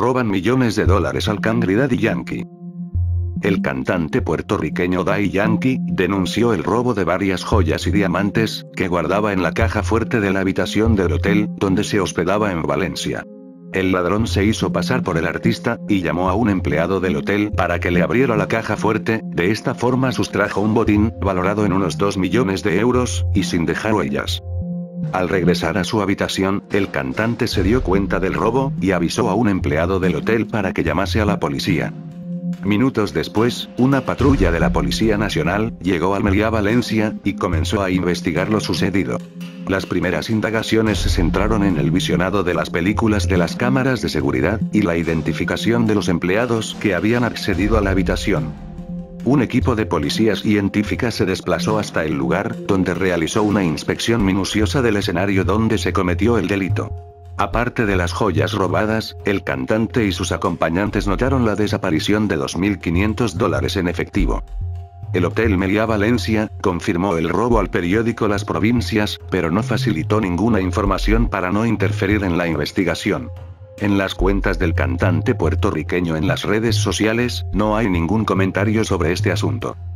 roban millones de dólares al Cangri Daddy Yankee. El cantante puertorriqueño Daddy Yankee denunció el robo de varias joyas y diamantes que guardaba en la caja fuerte de la habitación del hotel donde se hospedaba en Valencia. El ladrón se hizo pasar por el artista y llamó a un empleado del hotel para que le abriera la caja fuerte. De esta forma sustrajo un botín valorado en unos 2 millones de euros y sin dejar huellas. Al regresar a su habitación, el cantante se dio cuenta del robo y avisó a un empleado del hotel para que llamase a la policía. Minutos después, una patrulla de la Policía Nacional llegó a Almería, Valencia, y comenzó a investigar lo sucedido. Las primeras indagaciones se centraron en el visionado de las películas de las cámaras de seguridad y la identificación de los empleados que habían accedido a la habitación. Un equipo de policía científica se desplazó hasta el lugar, donde realizó una inspección minuciosa del escenario donde se cometió el delito. Aparte de las joyas robadas, el cantante y sus acompañantes notaron la desaparición de $2.500 en efectivo. El Hotel Meliá Valencia confirmó el robo al periódico Las Provincias, pero no facilitó ninguna información para no interferir en la investigación. En las cuentas del cantante puertorriqueño en las redes sociales, no hay ningún comentario sobre este asunto.